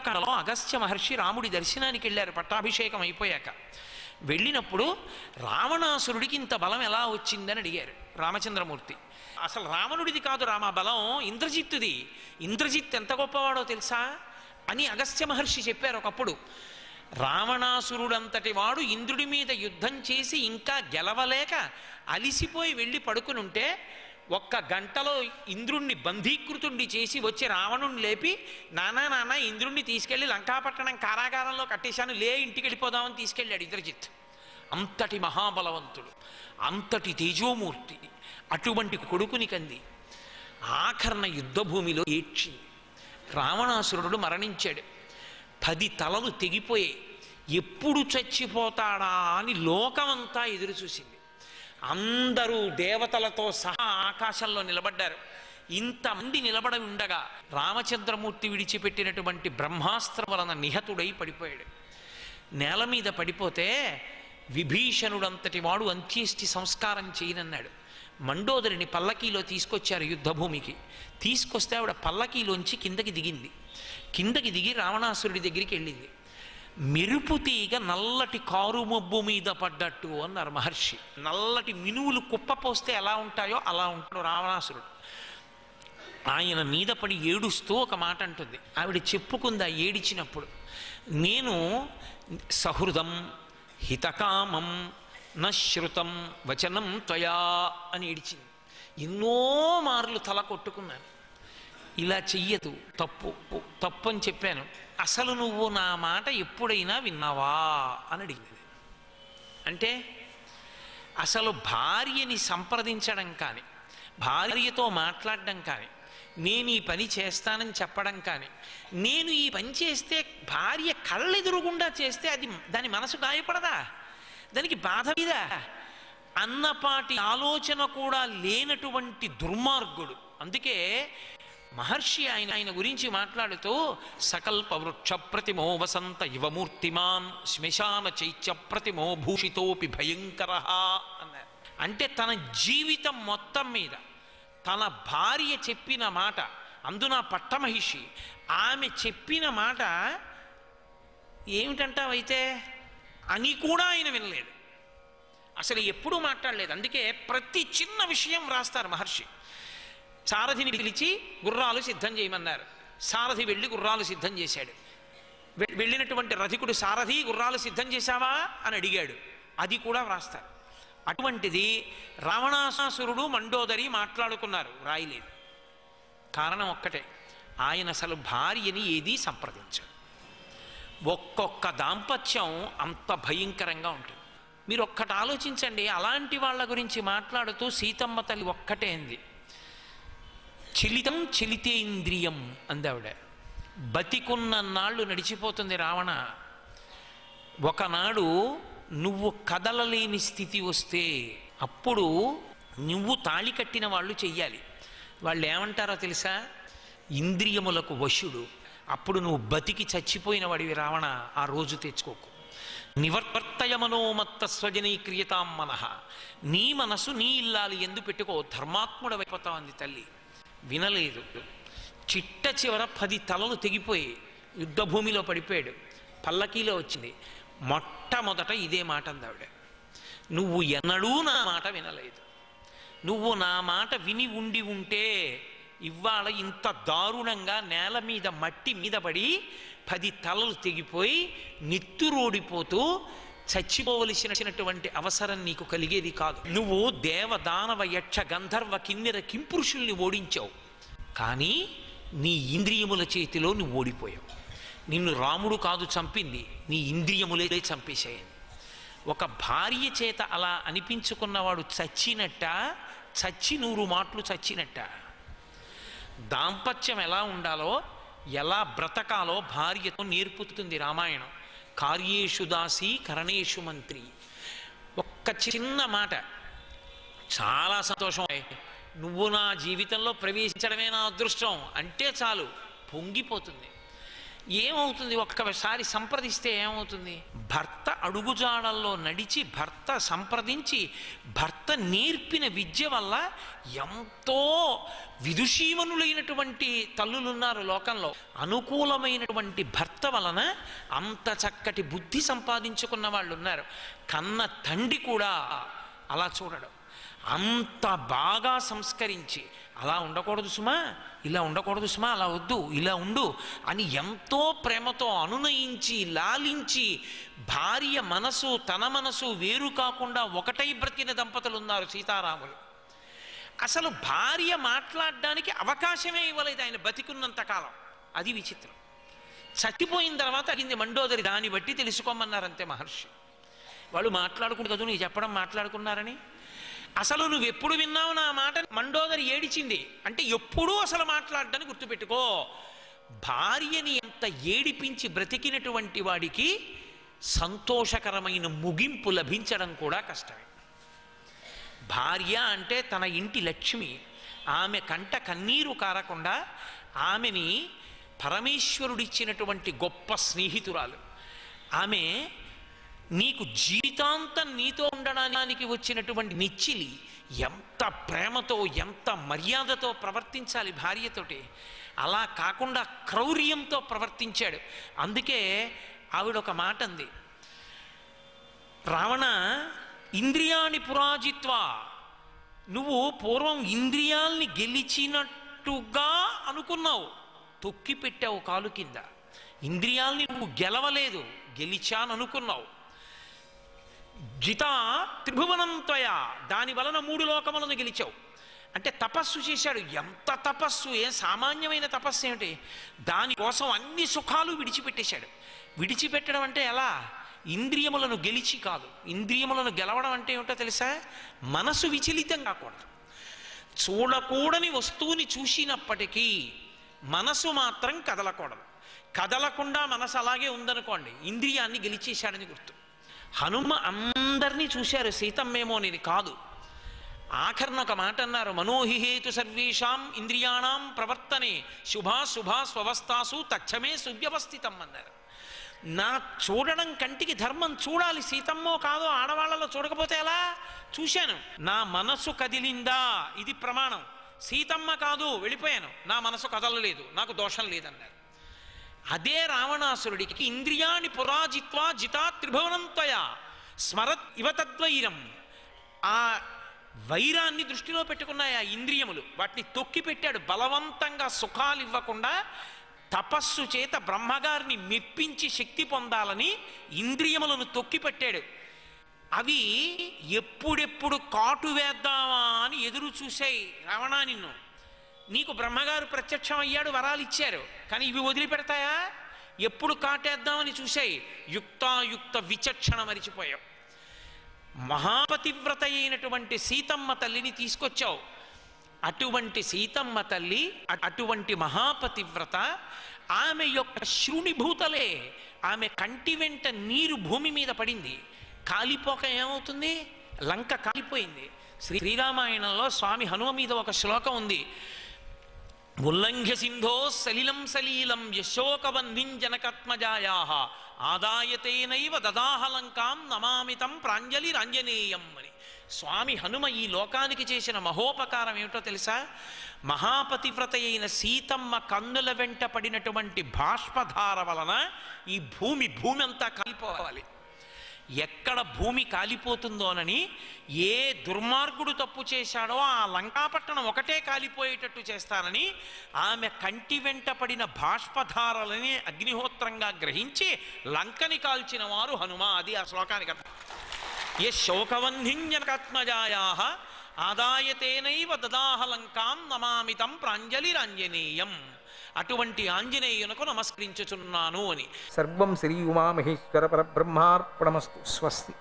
కాలంలో అగస్త్య మహర్షి రాముడి దర్శనానికి వెళ్ళారు పట్టాభిషేకం అయిపోయాక. వెళ్ళినప్పుడు రావణాసురుడికి ఇంత బలం ఎలా వచ్చిందని అడిగారు రామచంద్రమూర్తి. అసలు రావణుడిది కాదు రామ బలం, ఇంద్రజిత్తుది. ఇంద్రజిత్ ఎంత గొప్పవాడో తెలుసా అని అగస్త్య మహర్షి చెప్పారు ఒకప్పుడు. రావణాసురుడంతటి వాడు ఇంద్రుడి మీద యుద్ధం చేసి ఇంకా గెలవలేక అలిసిపోయి వెళ్ళి పడుకుని ఉంటే ఒక్క గంటలో ఇంద్రుణ్ణి బంధీకృతుణ్ణి చేసి వచ్చి రావణుణ్ణి లేపి, నాన్న ఇంద్రుణ్ణి తీసుకెళ్లి లంకాపట్టణం కారాగారంలో కట్టేశాను, లే ఇంటికి వెళ్ళిపోదామని తీసుకెళ్ళాడు ఇంద్రజిత్. అంతటి మహాబలవంతుడు, అంతటి తేజోమూర్తి. అటువంటి కొడుకుని కంది. ఆఖరణ యుద్ధభూమిలో ఏడ్చింది. రావణాసురుడు మరణించాడు. 10 తలలు తెగిపోయాయి. ఎప్పుడు చచ్చిపోతాడా అని లోకమంతా ఎదురు చూసింది. అందరూ దేవతలతో సహా ఆకాశంలో నిలబడ్డారు. ఇంతమంది నిలబడి ఉండగా రామచంద్రమూర్తి విడిచిపెట్టినటువంటి బ్రహ్మాస్త్రం వలన నిహతుడై పడిపోయాడు. నేల మీద పడిపోతే విభీషణుడంతటి వాడు అంత్యేష్టి సంస్కారం చేయనన్నాడు. మండోదరిని పల్లకీలో తీసుకొచ్చారు యుద్ధభూమికి. తీసుకొస్తే ఆవిడ పల్లకీలోంచి కిందకి దిగింది. కిందకి దిగి రావణాసురుడి దగ్గరికి వెళ్ళింది. మెరుపు తీగ నల్లటి కారు మబ్బు మీద పడ్డట్టు అన్నారు మహర్షి. నల్లటి మినువులు కుప్పపోస్తే ఎలా ఉంటాయో అలా ఉంటాడు రావణాసురుడు. ఆయన మీద పడి ఏడుస్తూ ఒక మాట అంటుంది. ఆవిడ చెప్పుకుందా ఏడిచినప్పుడు, నేను సహృదం హితకామం నశ్రుతం వచనం త్వయా అని ఏడిచింది. ఎన్నో మార్లు తల కొట్టుకున్నాను, ఇలా చెయ్యదు, తప్పు అని చెప్పాను, అసలు నువ్వు నా మాట ఎప్పుడైనా విన్నావా అని అడిగింది. అంటే అసలు భార్యని సంప్రదించడం కానీ, భార్యతో మాట్లాడడం కానీ, నేను ఈ పని చేస్తానని చెప్పడం కానీ, నేను ఈ పని చేస్తే భార్య కళ్ళెదురుగుండా చేస్తే అది దాని మనసు గాయపడదా, దానికి బాధ మీద అన్నపాటి ఆలోచన కూడా లేనటువంటి దుర్మార్గుడు. అందుకే మహర్షి ఆయన గురించి మాట్లాడుతూ సకల్ప వృక్ష ప్రతిమో వసంత యువమూర్తిమాన్ శ్మశాన చైత్య ప్రతిమో భూషితోపి భయంకర అన్నారు. అంటే తన జీవితం మొత్తం మీద తన భార్య చెప్పిన మాట, అందున పట్టమహిషి, ఆమె చెప్పిన మాట ఏమిటంటావైతే అని కూడా ఆయన వినలేదు, అసలు ఎప్పుడూ మాట్లాడలేదు. అందుకే ప్రతి చిన్న విషయం రాస్తారు మహర్షి. సారథిని పిలిచి గుర్రాలు సిద్ధం చేయమన్నారు. సారథి వెళ్ళి గుర్రాలు సిద్ధం చేశాడు. వెళ్ళినటువంటి రథికుడు సారథి గుర్రాలు సిద్ధం చేశావా అని అడిగాడు. అది కూడా వ్రాస్తారు. అటువంటిది రావణాసురుడు మండోదరి మాట్లాడుకున్నారు, రాయలేదు. కారణం ఒక్కటే, ఆయన అసలు భార్యని ఏదీ సంప్రదించాడు. ఒక్కొక్క దాంపత్యం అంత భయంకరంగా ఉంటుంది. మీరు ఒక్కటి ఆలోచించండి. అలాంటి వాళ్ళ గురించి మాట్లాడుతూ సీతమ్మ తల్లి ఒక్కటే అంది, చలితం చలితేంద్రియం అందావిడ. బతికున్న నాళ్ళు నడిచిపోతుంది రావణ. ఒకనాడు నువ్వు కదలలేని స్థితి వస్తే అప్పుడు నువ్వు తాళి కట్టిన వాళ్ళు చెయ్యాలి. వాళ్ళు ఏమంటారో తెలుసా, ఇంద్రియములకు వశుడు. అప్పుడు నువ్వు బతికి చచ్చిపోయిన వాడివి రావణ. ఆ రోజు తెచ్చుకోకు. నివర్తయ మనోమత్త స్వజనీక్రియతాం మనః. నీ మనసు నీ ఇల్లాలి ఎందు పెట్టుకో, ధర్మాత్ముడవైపోతావు అంది తల్లి. వినలేదు. చిట్ట చివర 10 తలలు తెగిపోయి యుద్ధభూమిలో పడిపోయాడు. పల్లకీలో వచ్చింది. మొట్టమొదట ఇదే మాట అందావిడ, నువ్వు ఎన్నడూ నా మాట వినలేదు. నువ్వు నా మాట విని ఉంటే ఇవాళ ఇంత దారుణంగా నేల మీద మట్టి మీద పడి 10 తలలు తెగిపోయి నిత్తురోడిపోతూ చచ్చిపోవలసినటువంటి అవసరం నీకు కలిగేది కాదు. నువ్వు దేవదానవ యక్ష గంధర్వ కిన్నెర కింపురుషుల్ని ఓడించావు, కానీ నీ ఇంద్రియముల చేతిలో నువ్వు ఓడిపోయావు. నిన్ను రాముడు కాదు చంపింది, నీ ఇంద్రియములే చంపేశాయని. ఒక భార్య చేత అలా అనిపించుకున్నవాడు చచ్చినట్ట, చచ్చి 100 మాటలు చచ్చినట్ట. దాంపత్యం ఎలా ఉండాలో, ఎలా బ్రతకాలో భార్యతో నేర్పుతుంది రామాయణం. కార్యేషు దాసి కరణేషు మంత్రి. ఒక్క చిన్న మాట, చాలా సంతోషం, నువ్వు నా జీవితంలో ప్రవేశించడమే నా అదృష్టం అంటే చాలు పొంగిపోతుంది. ఏమవుతుంది, ఒక్కసారి సంప్రదిస్తే ఏమవుతుంది, భర్త అడుగుజాడల్లో నడిచి భర్త సంప్రదించి భర్త భర్త నేర్పిన విద్య వల్ల ఎంతో విదుషీమనులైనటువంటి తల్లులున్నారు లోకంలో. అనుకూలమైనటువంటి భర్త వలన అంత చక్కటి బుద్ధి సంపాదించుకున్న వాళ్ళు ఉన్నారు. కన్న తండ్రి కూడా అలా చూడడం, అంత బాగా సంస్కరించి అలా ఉండకూడదు సుమా, ఇలా ఉండకూడదు సుమా, అలా వద్దు, ఇలా ఉండు అని ఎంతో ప్రేమతో అనునయించి లాలించి భార్య మనసు తన మనసు వేరు కాకుండా ఒకటై బ్రతికిన దంపతులు ఉన్నారు సీతారాములు. అసలు భార్య మాట్లాడడానికి అవకాశమే ఇవ్వలేదు ఆయన బతికున్నంత కాలం. అది విచిత్రం. చచ్చిపోయిన తర్వాత అడిగింది మండోదరి, దాన్ని బట్టి తెలుసుకోమన్నారంతే మహర్షి. వాళ్ళు మాట్లాడుకుంటూ కదా నీకు చెప్పడం మాట్లాడుకున్నారని. అసలు నువ్వెప్పుడు విన్నావు నా మాట? మండోదరి ఏడిచింది అంటే ఎప్పుడూ అసలు మాట్లాడడానికి గుర్తుపెట్టుకో. భార్యని ఎంత ఏడిపించి బ్రతికినటువంటి వాడికి సంతోషకరమైన ముగింపు లభించడం కూడా కష్టమే. భార్య అంటే తన ఇంటి లక్ష్మి. ఆమె కంట కన్నీరు కారకుండా ఆమెని పరమేశ్వరుడిచ్చినటువంటి గొప్ప స్నేహితురాలు. ఆమె నీకు జీవితాంతం నీతో ఉండడానికి వచ్చినటువంటి నిచ్చిలి. ఎంత ప్రేమతో ఎంత మర్యాదతో ప్రవర్తించాలి భార్యతోటి. అలా కాకుండా క్రౌర్యంతో ప్రవర్తించాడు. అందుకే ఆవిడ ఒక మాట అంది, రావణ ఇంద్రియాణి పురాజిత్వా, నువ్వు పూర్వం ఇంద్రియాల్ని గెలిచినట్టుగా అనుకున్నావు, తొక్కి పెట్టావు కాలు కింద. ఇంద్రియాల్ని నువ్వు గెలవలేదు, గెలిచాననుకున్నావు. జితా త్రిభువనం త్వయా, దాని వలన 3 లోకములను గెలిచావు. అంటే తపస్సు చేశాడు. ఎంత తపస్సు! ఏం సామాన్యమైన తపస్సు ఏమిటి? దానికోసం అన్ని సుఖాలు విడిచిపెట్టేశాడు. విడిచిపెట్టడం అంటే ఎలా? ఇంద్రియములను గెలిచి కాదు. ఇంద్రియములను గెలవడం అంటే ఏమిటో తెలుసా? మనసు విచలితం కాకూడదు. చూడకూడని వస్తువుని చూసినప్పటికీ మనసు మాత్రం కదలకూడదు. కదలకుండా మనసు అలాగే ఉందనుకోండి, ఇంద్రియాన్ని గెలిచేశాడని గుర్తు. హనుమ అందరినీ చూశారు, సీతమ్మేమోనిది కాదు. ఆఖరణ ఒక మాట అన్నారు, మనోహిహేతు సర్వేషాం ఇంద్రియాణం ప్రవర్తనే శుభా స్వవస్థాసు తక్షమే సువ్యవస్థితం అన్నారు. నా చూడడం కంటికి ధర్మం, చూడాలి. సీతమ్మో కాదో ఆడవాళ్లలో చూడకపోతే ఎలా? చూశాను, నా మనసు కదిలిందా, ఇది ప్రమాణం. సీతమ్మ కాదు, వెళ్ళిపోయాను, నా మనసు కదలలేదు, నాకు దోషం లేదన్నారు. అదే రావణాసురుడికి ఇంద్రియాణి పురాజిత్వా జితా త్రిభువనం త్వయా స్మరత్ ఇవ తద్వైరం. ఆ వైరాన్ని దృష్టిలో పెట్టుకున్నాయి ఆ ఇంద్రియములు, వాటిని తొక్కి పెట్టాడు. బలవంతంగా సుఖాలు ఇవ్వకుండా తపస్సు చేత బ్రహ్మగారిని మెప్పించి శక్తి పొందాలని ఇంద్రియములను తొక్కి పెట్టాడు. అవి ఎప్పుడెప్పుడు కాటు వేద్దామా అని ఎదురు చూశాయి. రావణ, నిన్ను నీకు బ్రహ్మగారు ప్రత్యక్షం అయ్యాడు, వరాలు ఇచ్చారు, కానీ ఇవి వదిలిపెడతాయా? ఎప్పుడు కాటేద్దామని చూశాయి. యుక్తాయుక్త విచక్షణ మరిచిపోయావు. మహాపతివ్రత అయినటువంటి సీతమ్మ తల్లిని తీసుకొచ్చావు. అటువంటి సీతమ్మ తల్లి, అటువంటి మహాపతివ్రత, ఆమె యొక్క శృణిభూతలే, ఆమె కంటి వెంట నీరు భూమి మీద పడింది. కాలిపోక ఏమవుతుంది? లంక కాలిపోయింది. శ్రీరామాయణంలో స్వామి హనుమ మీద ఒక శ్లోకం ఉంది, ఉల్లంఘ్య సింధో సలిలం సలీలం యశోకబంధిం జనకత్మజాయాః ఆదాయతేనైవ దదాహలంకాం నమామితం ప్రాంజలిరాంజనేయం అని. స్వామి హనుమ ఈ లోకానికి చేసిన మహోపకారం ఏమిటో తెలుసా? మహాపతివ్రత అయిన సీతమ్మ కన్నుల వెంట పడినటువంటి బాష్పధార వలన ఈ భూమి అంతా కాలిపోవాలి. ఎక్కడ భూమి కాలిపోతుందోనని ఏ దుర్మార్గుడు తప్పు చేశాడో ఆ లంకాపట్టణం ఒకటే కాలిపోయేటట్టు చేస్తానని ఆమె కంటి వెంట పడిన బాష్పధారలని అగ్నిహోత్రంగా గ్రహించి లంకని కాల్చిన వారు హనుమ. అది ఆ శ్లోకానికి అర్థం. ఏ శోకవంధింజనకాత్మజాయాః ఆదాయతేనైవ దదాహలంకాం నమామితం ప్రాంజలిరాంజనేయం. అటువంటి ఆంజనేయునకు నమస్కరించుచున్నాను అని. సర్వం శ్రీ ఉమామహేశ్వర పరబ్రహ్మార్పణమస్తు. స్వస్తి.